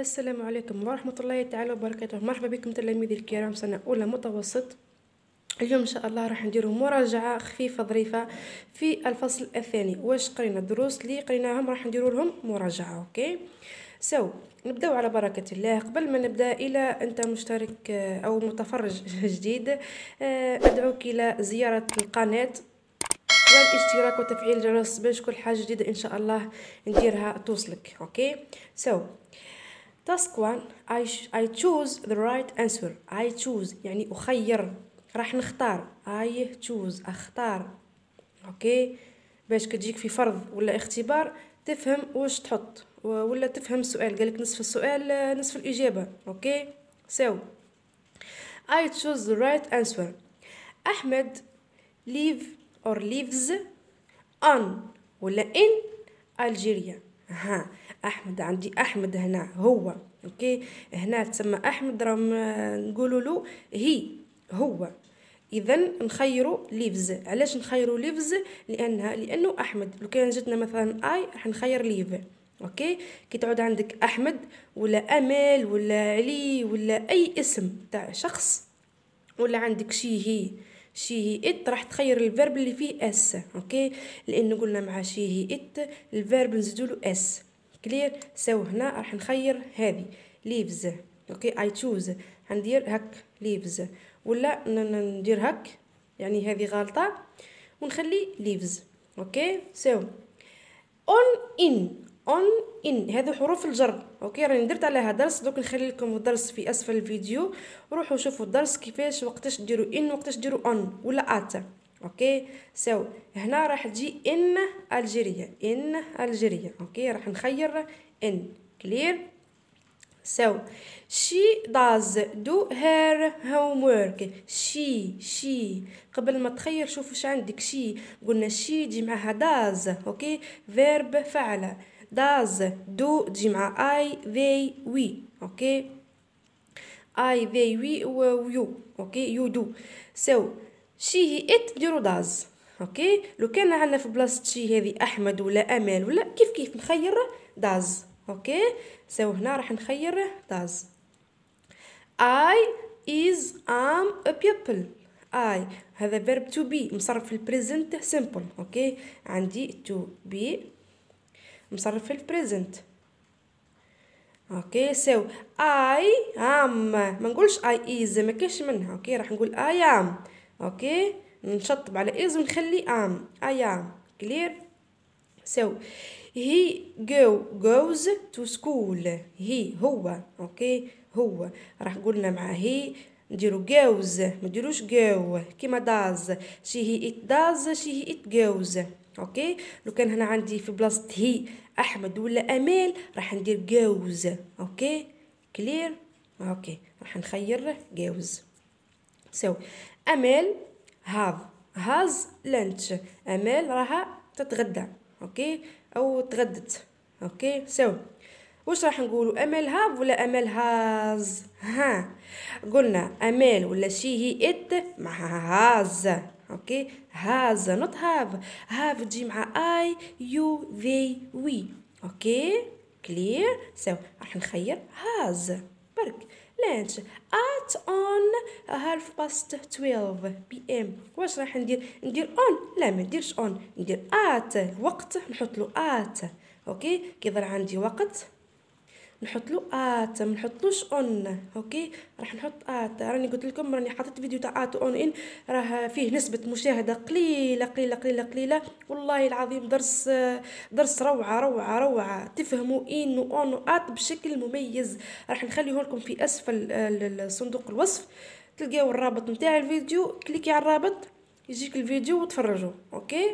السلام عليكم ورحمة الله تعالى وبركاته. مرحبا بكم تلاميذي الكرام سنة أولى متوسط. اليوم إن شاء الله راح نديروا مراجعة خفيفة ظريفة في الفصل الثاني. واش قرينا الدروس اللي قريناهم راح نديروا لهم مراجعة. اوكي نبداو على بركة الله. قبل ما نبدا، إلى أنت مشترك أو متفرج جديد، أدعوك إلى زيارة القناة والاشتراك وتفعيل الجرس باش كل حاجة جديدة إن شاء الله نديرها توصلك. اوكي Task 1. I choose the right answer. I choose يعني أخير، راح نختار. I choose أختار. أوكي، باش كتجيك في فرض ولا اختبار تفهم واش تحط، ولا تفهم السؤال قالك نصف السؤال نصف الإجابة. أوكي I choose the right answer. أحمد live or lives on ولا in Algeria. أحمد، عندي أحمد هنا هو. أوكي، هنا تسمى أحمد، راهم نقولوا له هو. إذا نخيروا ليفز. علاش نخيروا ليفز؟ لأنه أحمد. لو كان جاتنا مثلا أي راح نخير ليف. أوكي، كي تعود عندك أحمد ولا أمل ولا علي ولا أي اسم تاع شخص، ولا عندك شي هي ات، راح تخير الفيرب اللي فيه اس. اوكي، لانه قلنا مع شي هي ات الفيرب نزيدوله اس. كلير؟ هنا راح نخير هذه ليفز. اوكي، اي تشوز ندير هك ليفز، ولا ندير هك، يعني هذه غلطه ونخلي ليفز. اوكي اون ان هذو حروف الجر. اوكي، راني درت عليها درس، دوك نخلي لكم الدرس في اسفل الفيديو، روحوا شوفوا الدرس كيفاش وقتاش ديروا ان وقتاش ديروا اون ولا ات. اوكي هنا راح تجي ان الجيريا. اوكي، راح نخير ان. كلير؟ she does do her homework. she قبل ما تخير شوف واش عندك. قلنا تجي معها does. اوكي، verb فعل. does do تجي مع I they we. اوكي، I they we و you. اوكي، you do. she هي it نديرو does. اوكي، لو كان عندنا في بلاصه شي هذه احمد ولا امل ولا كيف نخير does. اوكي هنا راح نخير does. I is am a pupil. I هذا verb to be مصرف في البريزنت simple. اوكي، عندي to be مصرف في البريزنت. اوكي I am، ما نقولش I is، ما كاش منها. اوكي، راح نقول I am. اوكي، نشطب على is ونخلي am. I am. كلير؟ he goes to school. هو. اوكي، هو راح قلنا مع هي نديرو goes، ما نديروش go كيما does. she it does she it goes. اوكي، لو كان هنا عندي في بلاصه هي احمد ولا امال راح ندير goes. اوكي كلير؟ اوكي، راح نخير goes. امال has lunch. امال راها تتغدى. اوكي، او تغدت. اوكي واش راح نقولوا؟ امل هاف ولا امل هاز؟ قلنا امال ولا شي هي ات مع هاز. اوكي، هاز نوت هاف تجي مع اي يو ذي وي. اوكي كلير؟ راح نخير هاز. برك لانش at on 12:30 PM. واش راح ندير on؟ لا، ما نديرش on، ندير at. الوقت نحط له at. اوكي، كي ضل عندي وقت نحط له at، ما نحطلوش on. اوكي، راح نحط at. راني قلت لكم راني حطيت فيديو تاع at on in، راه فيه نسبه مشاهده قليله قليله قليله قليله. والله العظيم درس روعه تفهموا in و on و at بشكل مميز. راح نخليه لكم في اسفل صندوق الوصف، تلقاو الرابط نتاع الفيديو، كليكي على الرابط يجيك الفيديو وتفرجوا. اوكي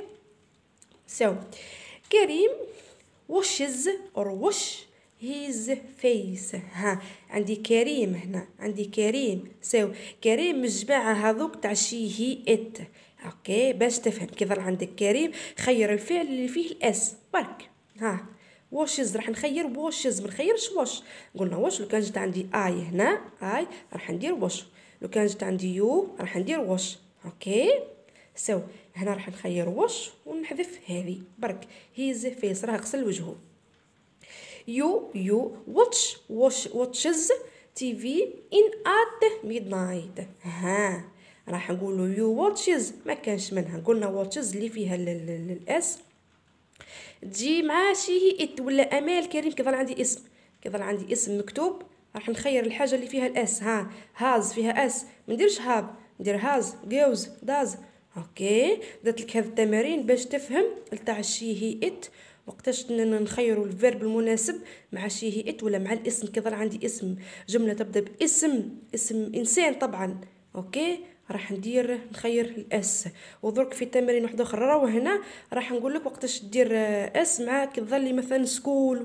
كريم washes or wash his face. عندي كريم هنا، عندي كريم. كريم مجموعة هذوك تاع شي هي ات. اوكي، باش تفهم كي ظل عندك كريم خير الفعل اللي فيه الاس. برك واشز راح نخير واشز، ما نخيرش واش. قلنا واش لو كان جات عندي اي هنا اي راح ندير واش، لو كان جات عندي يو راح ندير واش. اوكي هنا راح نخير واش ونحذف هذه. برك هيز فيس راه غسل وجهه. watches TV in at midnight. ها راح نقولوا you watches ما كانش منها، قلنا watches اللي فيها الاس تجي مع شي ات ولا امال كريم كيظل عندي اسم، كيظل عندي اسم مكتوب راح نخير الحاجه اللي فيها الاس. ها هاز فيها اس، ما نديرش هاب، ندير هاز جوز داز. اوكي درت لك هذا التمارين باش تفهم تاع شي هي ات وقتاش نخيروا الفيرب المناسب مع شي هي ات ولا مع الاسم. كيظل عندي اسم جمله تبدا باسم، اسم انسان طبعا. اوكي راح ندير نخير الاس. ودرك في تمرين واحد اخر راهو هنا راح نقول لك وقتاش دير اس مع كيظل لي مثلا سكول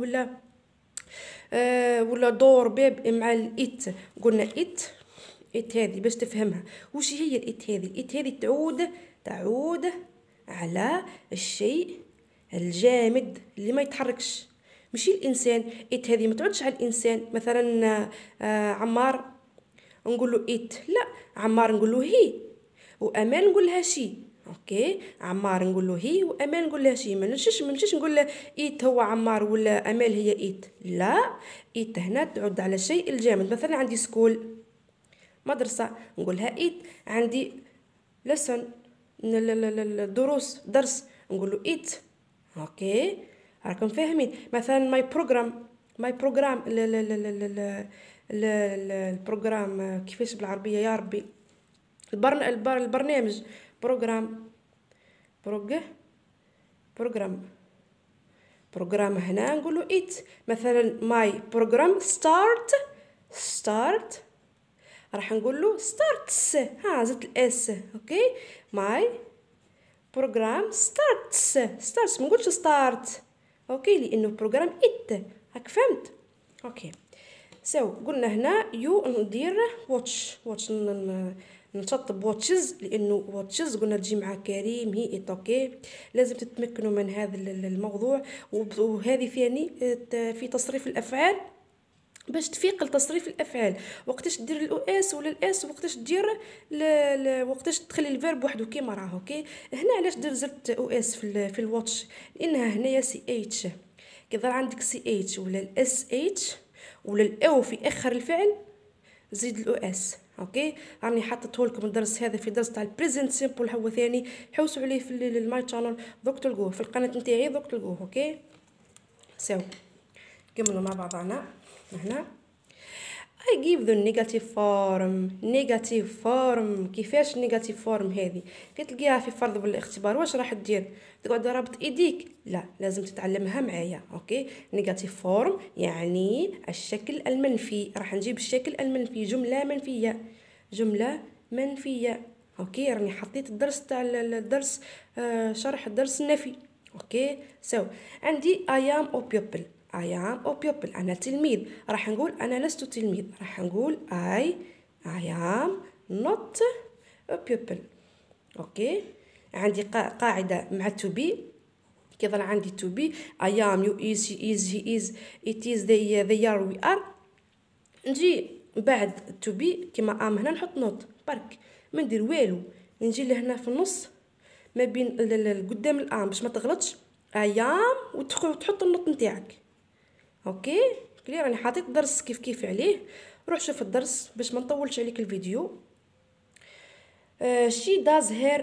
ولا دور باب مع الات. قلنا ات هذه باش تفهمها وش هي الات هذه. الات هذه تعود على الشيء الجامد اللي ما يتحركش، ماشي الانسان. ات هذه ما تعودش على الانسان. مثلا عمار نقول له ات، لا عمار نقول له هي وامال نقول لها شي. اوكي عمار نقول له هي وامال نقول لها شي. ما نمشيش نقول له ايت هو عمار ولا امال هي ايت، لا ايت هنا تعود على الشيء الجامد. مثلا عندي سكول مدرسه نقولها ايت، عندي لسن الدروس درس نقول له ايت. اوكي راكم فاهمين. مثلا ماي بروجرام البروجرام كيفاش بالعربيه يا ربي، البرنامج بروجرام هنا نقولوا ات. مثلا ماي بروجرام ستارت راح نقول له ستارتس. ها زدت الاس. اوكي ماي بروجرام ستارتس ما نقولش ستارت. اوكي لانه بروجرام ات. هاك فهمت. اوكي قلنا هنا يو ندير واتش نشطب واتشز لانه واتشز قلنا تجي مع كريم هي ات. اوكي لازم تتمكنوا من هذا الموضوع. وهذه ثاني في تصريف الافعال باش تفيق لتصريف الافعال. وقتاش دير الاو اس ولا الاس، وقتاش دير وقتاش تخلي الفيرب وحده كيما راه. اوكي هنا علاش زرت او اس في الواتش، لانها هنايا سي اتش. كيظهر عندك سي اتش ولا الاس اتش ولا الاو في اخر الفعل زيد الاو اس. اوكي راني حطيته لكم الدرس هذا في درس تاع البريزنت سيمبل. هو ثاني حوسوا عليه في الماي شانل دوك تلقوه في القناه نتاعي دوك تلقوه. اوكي كملوا مع بعضنا هنا. I give the negative form. كيفاش negative form هذه كتلقيها في فرض بالاختبار. واش راح دير؟ تقعد رابط ايديك؟ لا لازم تتعلمها معايا. اوكي negative form يعني الشكل المنفي. راح نجيب الشكل المنفي جملة منفية. اوكي راني حطيت الدرس تاع الدرس شرح الدرس النفي. اوكي عندي I am a pupil أنا تلميذ. راح نقول أنا لست تلميذ. راح نقول I am not a pupil. أوكي عندي قاعدة مع to be. كيظل عندي to be I am you is she is he is it is they are we are. نجي بعد to be كما am هنا نحط not برك ما ندير والو. نجي لهنا في النص ما بين قدام الام باش ما تغلطش I am وتحط النط نتاعك. اوكي كلي راني حاطيت درس كيف عليه. روح شوف الدرس باش ما نطولش عليك الفيديو. she does her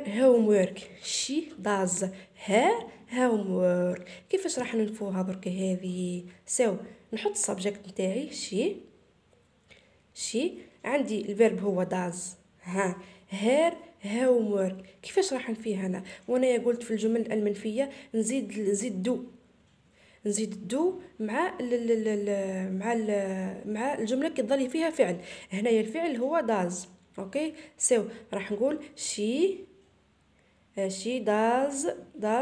homework. كيفاش راح ننفوها درك هذه؟ نحط السبجكت نتاعي she عندي الفيرب هو does. her homework كيفاش راح نفيه هنا؟ وانا قلت في الجمل المنفيه نزيد دو مع الجمله كتظل فيها فعل. هنايا الفعل هو does. اوكي راح نقول she doesn't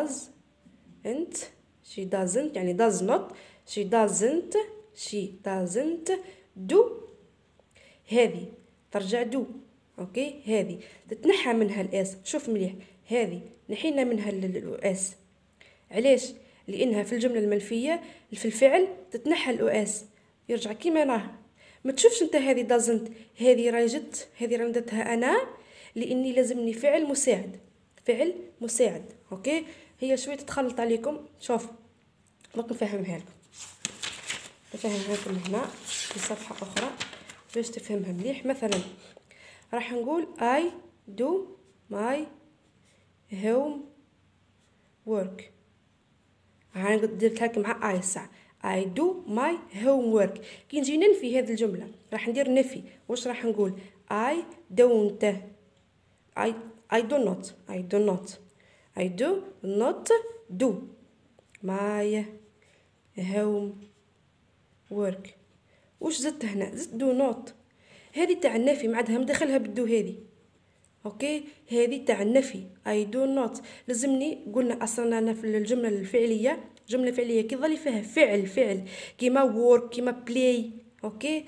يعني does not she doesn't do. هذه ترجع do. اوكي هذه تتنحى منها الاس. شوف مليح هذه نحينا منها الاس. علاش؟ لانها في الجمله المنفيه في الفعل تتنحى الاو اس يرجع كيما راه. ما تشوفش انت هذه doesn't. هذه ردتها انا لاني لازمني فعل مساعد. اوكي هي شويه تتخلط عليكم. شوف باقي نفهمها لكم. نفهمها لكم هنا في صفحة أخرى باش تفهمها مليح. مثلا راح نقول I do my homework. درتها لكم مع I الساعة I do my homework. كي نجي ننفي هذه الجملة راح ندير نفي. واش راح نقول I don't I do not do my homework. واش زدت هنا؟ زدت do not. هذه تاع النفي معدها مدخلها بالدو هذه. اوكي هذه تاع النفي I do not. لازمني قلنا اصلا انا في الجمله الفعليه جمله فعليه كي ظل فيها فعل كيما work كيما play. اوكي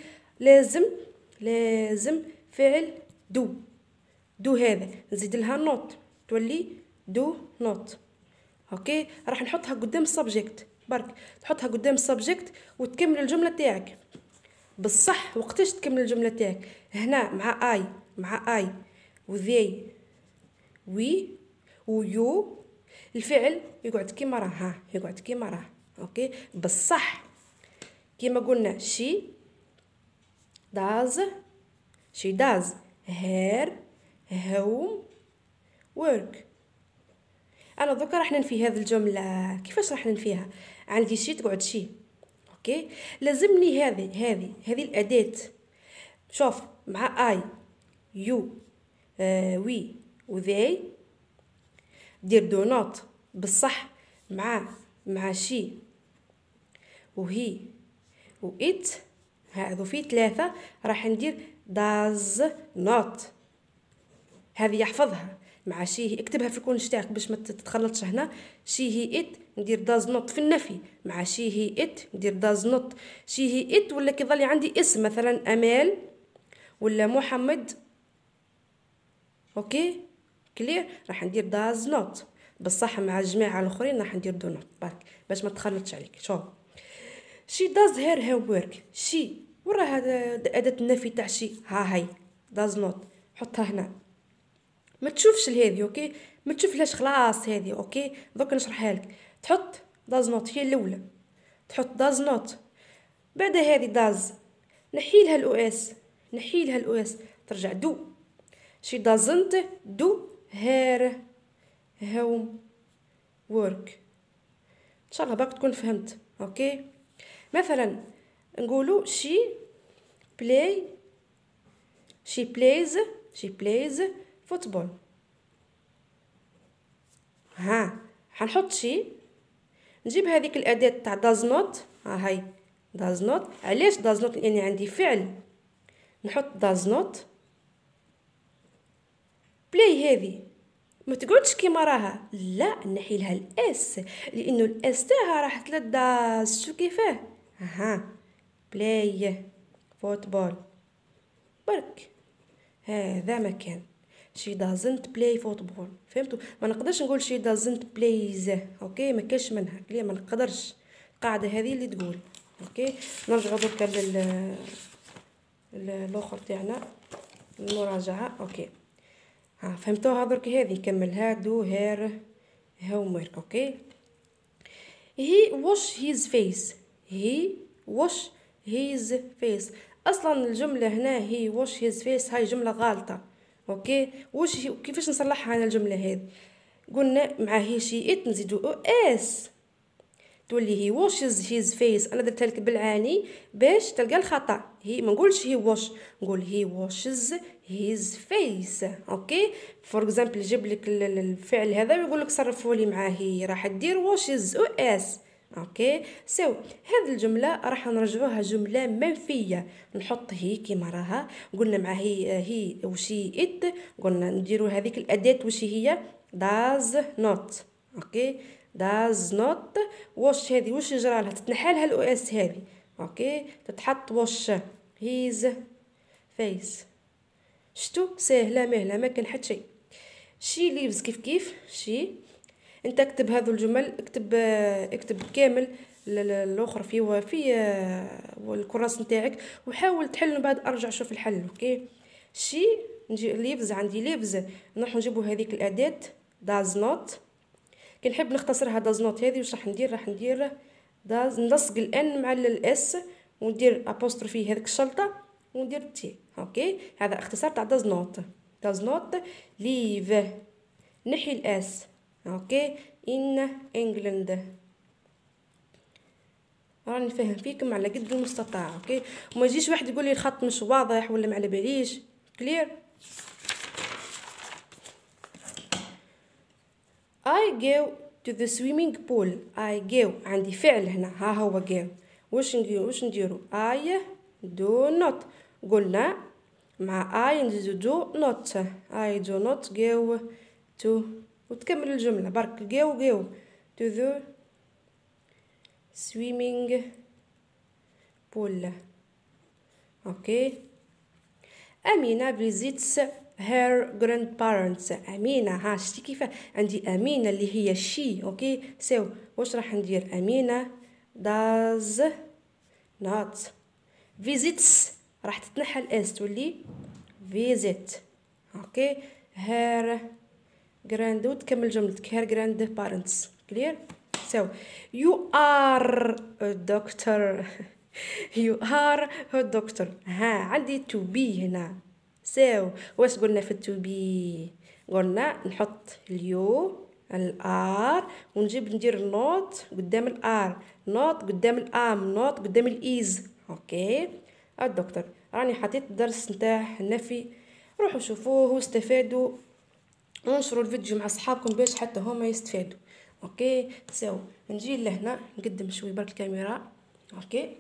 لازم فعل دو هذا نزيد لها نوت تولي do not. اوكي راح نحطها قدام السبجكت برك تحطها قدام السبجكت وتكمل الجمله تاعك بالصح. وقتاش تكمل الجمله تاعك؟ هنا مع اي وذي وي ويو الفعل يقعد كيما راه اوكي بالصح كيما قلنا she does her homework. انا دوكا راح ننفي هذه الجمله. كيفاش راح ننفيها؟ عندي شي تقعد شي. اوكي لازمني هذه الاداه. شوف مع اي يو وي وذي دير دو نوت بالصح مع شي وهي وإت هذو في 3 راح ندير does not. هذه يحفظها مع شي اكتبها في الكونش تاعك باش ما تتخلطش. هنا شي هي إت ندير does not في النفي مع شي هي إت ندير does not. شي هي إت ولا كيظل عندي اسم مثلا أمال ولا محمد. اوكي كلير راح ندير does not بالصح مع الجماعه الاخرين راح ندير do not برك باش ما تخلطش عليك. شوف she does her homework. she ورا هذا اداه النفي تاع شي هاي does not حطها هنا ما تشوفش لهذه. اوكي ما تشوفلهاش خلاص هذه. اوكي دوك نشرحها لك. تحط does not هي الاولى تحط does not بعد هذه does نحيلها الاو اس ترجع do. she doesn't do her homework. ان شاء الله باك تكون فهمت. اوكي مثلا نقولوا she plays football. حنحط شي نجيب هذيك الاداه تاع does not. هاي does not. علاش does not؟ لاني عندي فعل نحط does not play. هذه ما تقعدش كيما راها لا نحي لها الاس لانه الاس تاعها راح تلداز. شو كيفاه؟ بلاي فوتبول برك هذا مكان she doesn't play football. فهمتوا؟ ما نقدرش نقول she doesn't plays. اوكي ما كاش منها ليه ما نقدرش. القاعده هذه اللي تقول. اوكي نرجع درك الاخر تاعنا المراجعه. اوكي فهمتوها درك؟ هذه كملها do her homework. اوكي he wash his face. اصلا الجمله هنا he wash his face هاي جمله غلطه. اوكي كيفاش نصلحها انا الجمله هذه؟ قلنا مع هي شي ات نزيدو او اس تولي هي washes his face. انا درتها لك بالعاني باش تلقى الخطا. هي ما نقولش هي wash نقول هي washes his face. اوكي فور اكزامبل جيب لك الفعل هذا ويقول لك صرفوا لي معاه هي راح دير washes او اس. اوكي هذه الجمله راح نرجعوها جمله منفيه. نحط هي كيما راها قلنا مع هي وشي ات قلنا نديروا هذيك الاداه وش هي does not. اوكي does not wash. هذه وش يجرى لها؟ تتنحى لها الاو اس هذه. اوكي تتحط wash his face. شتو سهله مهله ما كان حتى شيء. she leaves كيف she انت اكتب هذو الجمل اكتب كامل الاخر في الكراس نتاعك وحاول تحل بعد ارجع شوف الحل. اوكي شي نجي ليفز عندي ليفز نروح نجيبوا هذيك الاداه does not. كي نحب نختصرها does not هذه واش راح ندير داز نلصق الان مع الاس وندير ابوستروفي هذيك الشلطه وندير تي. اوكي هذا اختصار تاع داز نوت. داز نوت ليف نحي الاس. اوكي ان انجلند. راني نفهم فيكم على قد المستطاع. اوكي وما يجيش واحد يقول لي الخط مش واضح ولا ما على باليش. كلير. I go to the swimming pool. I go عندي فعل هنا. ها هو go. واش نديرو I do not. قلنا مع I نديرو do not. I do not go to وتكمل الجملة برك go to the swimming pool. اوكي أمينة visits her grandparents. أمينة ها شتي كيف عندي أمينة اللي هي she. اوكي سو واش راح ندير أمينة does not visits راح تتنحى الاس تولي visit. اوكي her grand وتكمل جملتك her grandparents. clear. so you are a doctor. you are a doctor. ها عندي to be هنا. so واش قلنا في to be؟ قلنا نحط اليو الار ندير نوت قدام الار نوت قدام الام نوت قدام الايز. اوكي الدكتور راني حطيت الدرس نتاع النفي. روحوا شوفوه واستفادوا ونشروا الفيديو مع اصحابكم باش حتى هما يستفادوا. اوكي سو نجي لهنا نقدم شوي برك الكاميرا. اوكي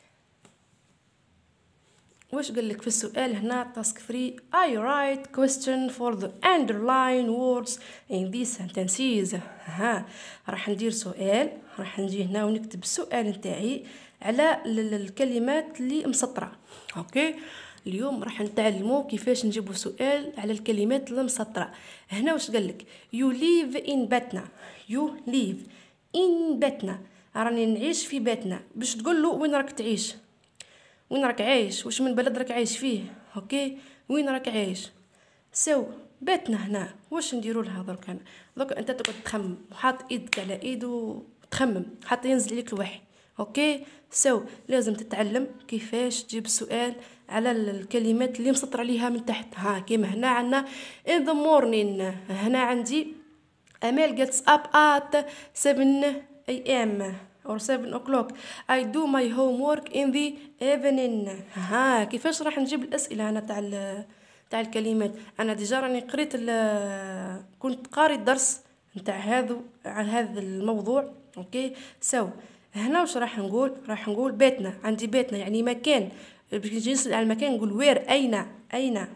واش قال لك في السؤال هنا تاسك 3 I write question for the underline words in these sentences. ها راح ندير سؤال راح نجي هنا ونكتب السؤال نتاعي على الكلمات اللي مسطره. اوكي اليوم راح نتعلموا كيفاش نجيبوا سؤال على الكلمات المسطره. هنا واش قال لك you live in باتنا. you live in باتنا راني نعيش في باتنا. باش تقول له وين راك تعيش وين راك عايش واش من بلد راك عايش فيه. اوكي وين راك عايش سو باتنا هنا واش نديروا لها درك انت تقعد تخمم وحاط ايدك على ايده وتخمم حتى ينزل عليك الوحي. اوكي سو لازم تتعلم كيفاش تجيب السؤال على الكلمات اللي مسطر عليها من تحت. ها كيما هنا عندنا in the morning. هنا عندي امال gets up at 7 am or 7 o'clock. I do my homework in the evening. ها كيفاش راح نجيب الأسئلة أنا تاع الكلمات. أنا ديجا راني قريت كنت قاري الدرس نتاع هذا الموضوع. أوكي سو هنا واش راح نقول بيتنا. عندي بيتنا يعني مكان. باش نجي نسأل على المكان نقول وير أين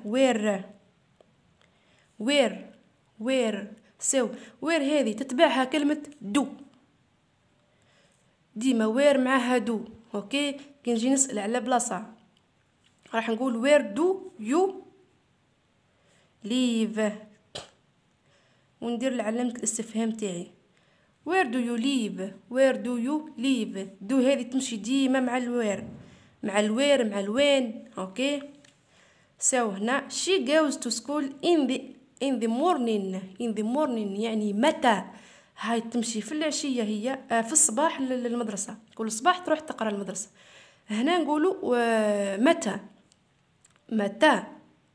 وير سو وير هذه تتبعها كلمة دو ديما وير معها دو. اوكي كي نجي نسأل على بلاصة راح نقول وير دو يو ليف وندير علامة الاستفهام تاعي where do you live. دو هذه تمشي ديما مع الوير مع الوين. اوكي سو هنا she goes to school in the morning يعني متى. هاي تمشي في العشية هي في الصباح للمدرسة. كل صباح تروح تقرأ المدرسة. هنا نقولوا متى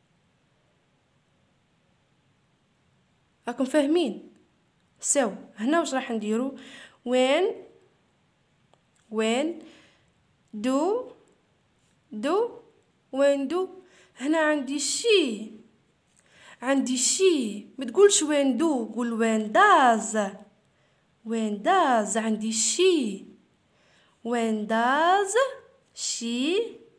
راكم فاهمين. سو هنا واش راح نديروا when do هنا عندي شي ما تقولش when do قول when does عندي she when does she.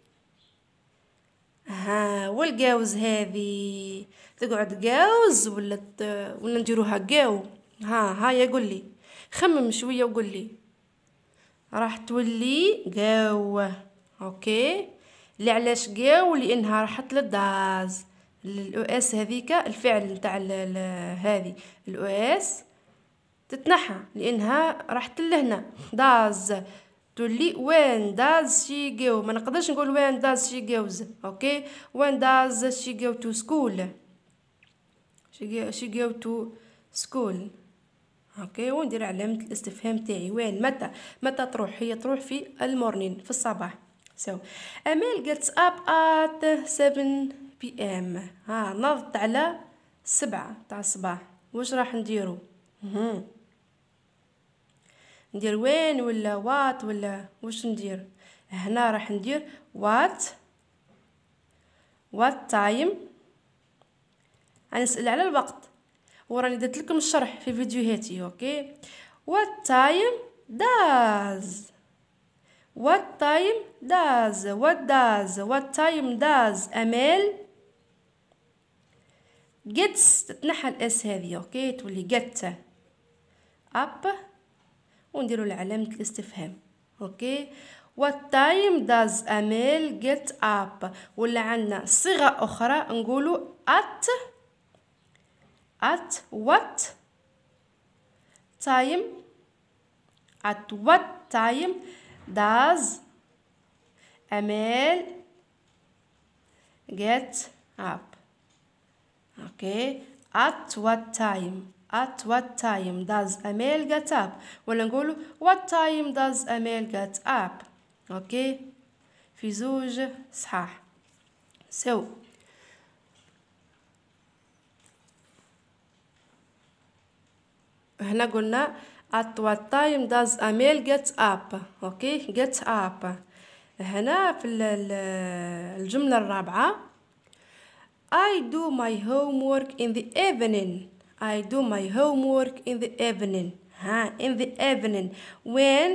ها والجوز هذه تقعد جوز ولا نديروها جو. ها يقول لي خمم شويه وقول لي راح تولي جو. اوكي اللي علاش جو لانها راحت للداز الاو اس هذيك الفعل نتاع هذه الاو اس تتنحى لانها راحت لهنا داز تولي when does she go. ما نقدرش نقول when does she goes. اوكي when does she go to school she go to school. اوكي، وندير علامة الاستفهام تاعي. وين؟ متى تروح؟ هي تروح في المورنين، في الصباح. امال gets up at 7 PM. نضت على 7 تاع الصباح. واش راح نديرو؟ ندير وين ولا وات ولا واش ندير؟ هنا راح ندير what time. نسأل على الوقت، وراني درت لكم الشرح في فيديوهاتي. اوكي، what time does امال gets. تتنحى الاس هذه. اوكي، تولي get up ونديروا علامة الاستفهام. اوكي، what time does امال get up. ولا عندنا صيغة اخرى نقولوا at what time does امال get up. اوكي، at what time does امال get up. ولا نقولوا what time does امال get up. اوكي، في زوج صحاح. هنا قلنا at what time does امال get up. اوكي، get up. هنا في الجملة الرابعة I do my homework in the evening. in the evening. When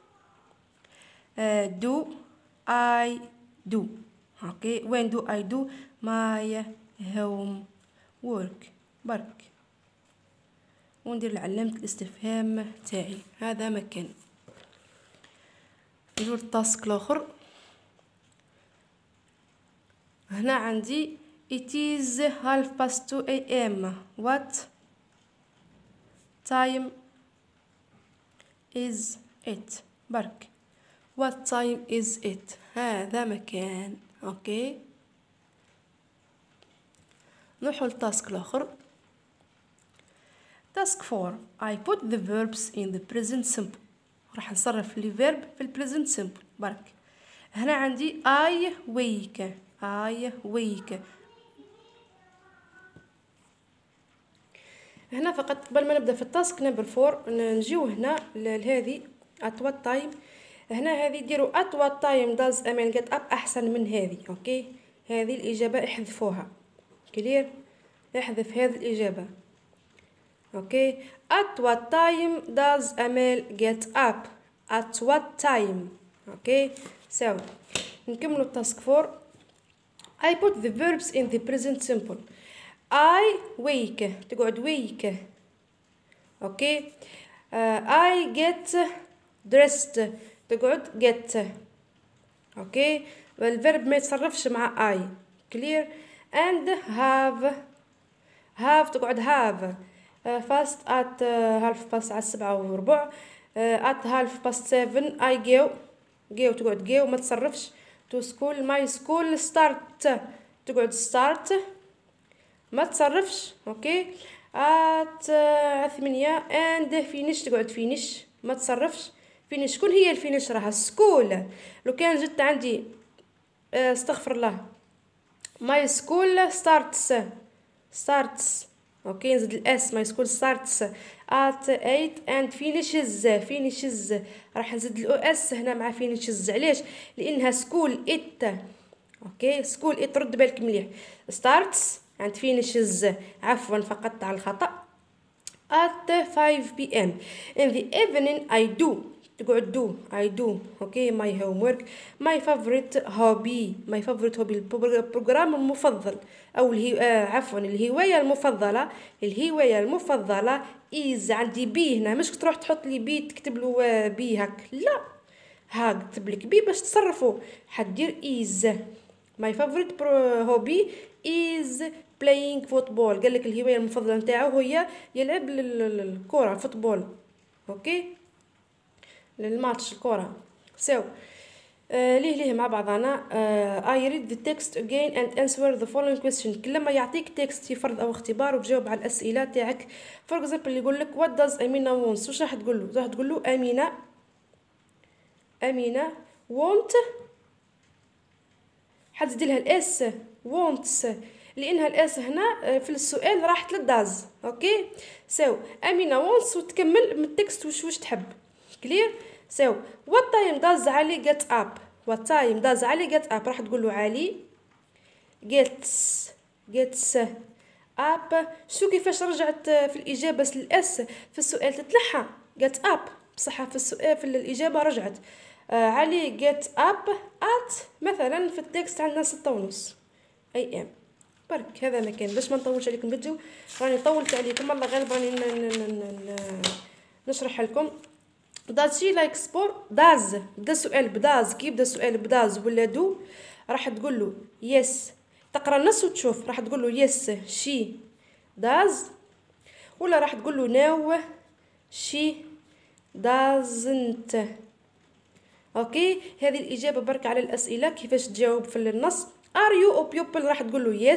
do I do. okay, when do I do my homework. برك وندير علامة الاستفهام تاعي. هذا مكان. ندير التاسك الاخر. هنا عندي it is 2:30 AM. what time is it. برك what time is it. هذا مكان. اوكي، نروحو للتاسك الاخر. task 4 I put the verbs in the present simple. راح نصرف لي verb في present simple. برك هنا عندي I wake. هنا فقط قبل ما نبدا في التاسك نمبر 4 نجيو هنا لهذه at what time. هنا هذه ديروا at what time does امال get up احسن من هذه. اوكي، هذه الاجابه احذفوها. كلير، احذف هذه الاجابه. اوكي، at what time does امال get up. at what time. اوكي، نكملوا التاسك 4. I put the verbs in the present simple. I wake. تقعد wake. اوكي، I get dressed. تقعد get. اوكي، والverb ما يتصرفش مع I. clear. and have تقعد have. fast at 7:15. at 7:30 I go تقعد go وما تصرفش. to school my school start تقعد start ما تصرفش. اوكي، at 8 and finish تقعد finish ما تصرفش. finish شكون هي الفينيش؟ راها school. لو كان جت عندي استغفر الله my school starts. اوكي، نزيد الاس my school starts at 8 and finishes. راح نزيد الاو اس هنا مع finishes. علاش؟ لانها school it. اوكي، school it رد بالك مليح. starts and finishes. عفوا فقدت على الخطا. at 5 PM. in the evening I do تقعد do. I do. اوكي، my homework. my favorite hobby البروجرام المفضل او عفوا الهوايه المفضله is. عندي بي هنا، مش تروح تحط لي بي تكتب له بي هك، لا، كتب لك بي باش تصرفوا. حدير is. my favorite hobby is playing football. قال لك الهوايه المفضله نتاعو هي يلعب الكره الفوتبول. اوكي، للماتش الكره. ليه مع بعضنا. I read the text again and answer the following question. كلما يعطيك text في فرض او اختبار وتجاوب على الاسئله تاعك. for example يقول لك what does أمينة wants، واش راح تقول له؟ راح تقول له أمينة want، حتزيد لها الاس wants، لانها الاس هنا في السؤال راحت للداز. اوكي سو أمينة wants وتكمل من التكست واش تحب. كلير. سو what time does علي get up؟ what time does علي get up؟ راح تقول له علي gets up. شو كيفاش رجعت في الاجابه بس الاس في السؤال تتلحى get up، بصح في السؤال في الاجابه رجعت. علي get up at مثلا في التكست عندنا 6:30 AM. برك هذا ما كان باش ما نطولش عليكم الفيديو، راني طولت عليكم الله غالب، راني نشرح لكم. does she like sport؟ does بدا السؤال بداز، كي يبدا السؤال بداز ولا دو راح تقول له yes. تقرا النص وتشوف راح تقول له yes she does، ولا راح تقول له no she doesn't. اوكي هذه الاجابه برك على الاسئله كيفاش تجاوب في النص. are you a pupil؟ راح تقول له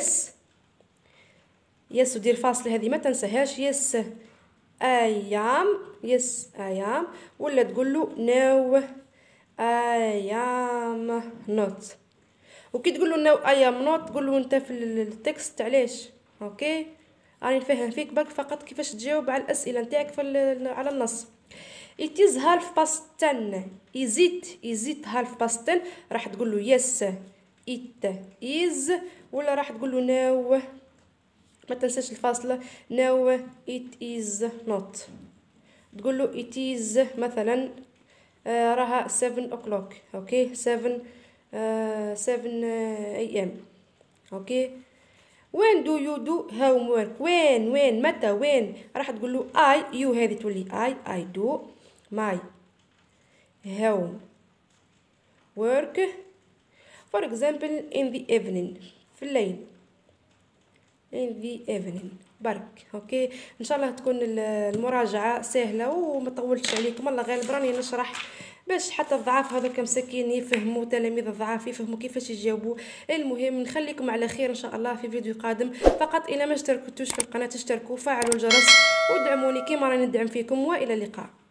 yes ودير فاصله هذه ما تنساهاش. yes I am، yes I am، ولا تقول له no I am not. وكي تقول له no I am not تقول له انت في التكست علاش. اوكي راني نفهم فيك برك فقط كيفاش تجاوب على الاسئله نتاعك على النص. it is 10:30. is it 10:30؟ راح تقول له yes it is، ولا راح تقول له no ما تنساش الفاصله no it is not. تقول له it is مثلا راها 7 o'clock. اوكي 7 AM. اوكي when do you do homework؟ وين متى وين راح تقول له I you هذه تولي I do my home work for example in the evening في الليل in the evening. برك اوكي ان شاء الله تكون المراجعه سهله وما طولتش عليكم الله غالب، راني نشرح باش حتى الضعاف هذوك مساكين يفهموا، تلاميذ الضعاف يفهموا كيفاش يجاوبوا. المهم نخليكم على خير ان شاء الله في فيديو قادم. فقط الى ما اشتركتوش في القناه اشتركوا وفعلوا الجرس ودعموني كيما راني ندعم فيكم، والى اللقاء.